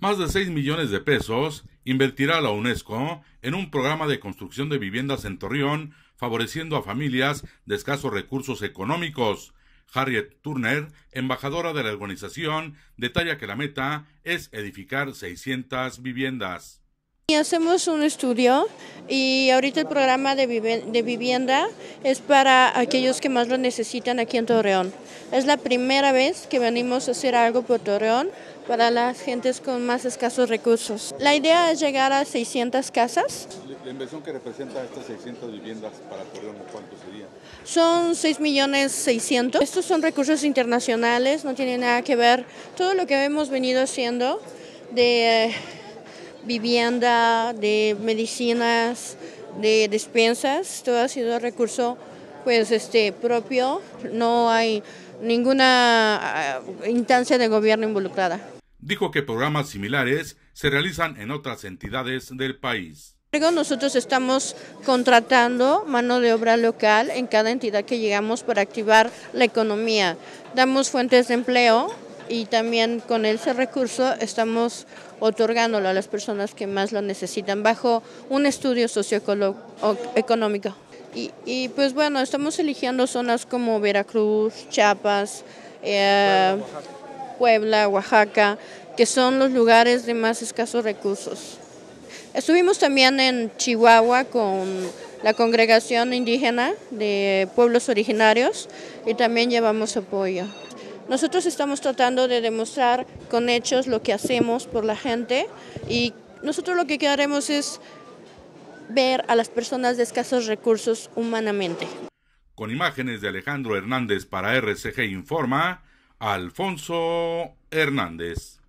Más de 6 millones de pesos invertirá la UNESCO en un programa de construcción de viviendas en Torreón, favoreciendo a familias de escasos recursos económicos. Harriet Turner, embajadora de la organización, detalla que la meta es edificar 600 viviendas. Hacemos un estudio y ahorita el programa de vivienda es para aquellos que más lo necesitan aquí en Torreón. Es la primera vez que venimos a hacer algo por Torreón para las gentes con más escasos recursos. La idea es llegar a 600 casas. La inversión que representa estas 600 viviendas para Torreón, ¿cuánto sería? Son 6.600.000. Estos son recursos internacionales, no tiene nada que ver todo lo que hemos venido haciendo de vivienda, de medicinas, de despensas, todo ha sido recurso propio, no hay ninguna instancia de gobierno involucrada. Dijo que programas similares se realizan en otras entidades del país. Nosotros estamos contratando mano de obra local en cada entidad que llegamos para activar la economía. Damos fuentes de empleo y también con ese recurso estamos otorgándolo a las personas que más lo necesitan bajo un estudio socioeconómico. Y pues bueno, estamos eligiendo zonas como Veracruz, Chiapas, Puebla, Oaxaca, que son los lugares de más escasos recursos. Estuvimos también en Chihuahua con la congregación indígena de pueblos originarios y también llevamos apoyo. Nosotros estamos tratando de demostrar con hechos lo que hacemos por la gente y nosotros lo que queremos es ver a las personas de escasos recursos humanamente. Con imágenes de Alejandro Hernández para RCG Informa, Alfonso Hernández.